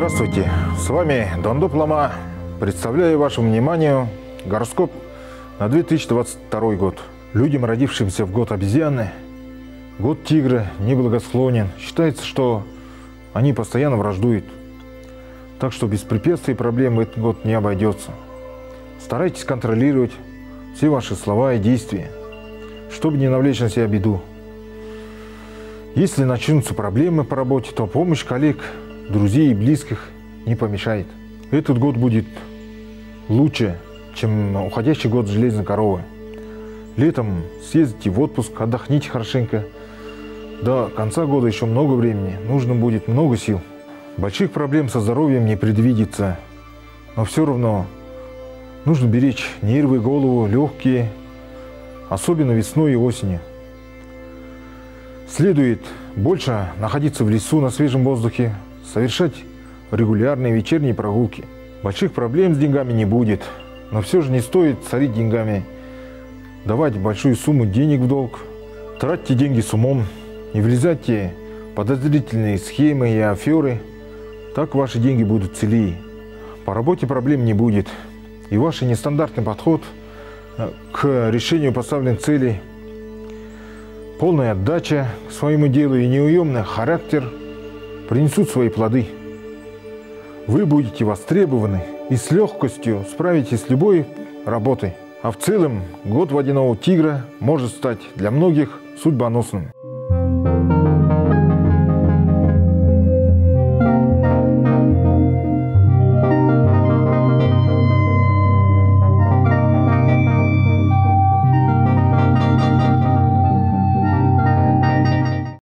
Здравствуйте, с вами Дондоп Лама. Представляю вашему вниманию гороскоп на 2022 год. Людям, родившимся в год обезьяны, год тигра, неблагосклонен. Считается, что они постоянно враждуют. Так что без препятствий и проблем в этот год не обойдется. Старайтесь контролировать все ваши слова и действия, чтобы не навлечь на себя беду. Если начнутся проблемы по работе, то помощь коллег, друзей и близких не помешает. Этот год будет лучше, чем уходящий год железной коровы. Летом съездите в отпуск, отдохните хорошенько. До конца года еще много времени, нужно будет много сил. Больших проблем со здоровьем не предвидится, но все равно нужно беречь нервы, голову, легкие, особенно весной и осенью. Следует больше находиться в лесу на свежем воздухе, совершать регулярные вечерние прогулки. Больших проблем с деньгами не будет, но все же не стоит царить деньгами, давать большую сумму денег в долг. Тратьте деньги с умом, не влезайте в подозрительные схемы и аферы, так ваши деньги будут целее. По работе проблем не будет, и ваш нестандартный подход к решению поставленных целей, полная отдача к своему делу и неуемный характер принесут свои плоды. Вы будете востребованы и с легкостью справитесь с любой работой. А в целом год водяного тигра может стать для многих судьбоносным.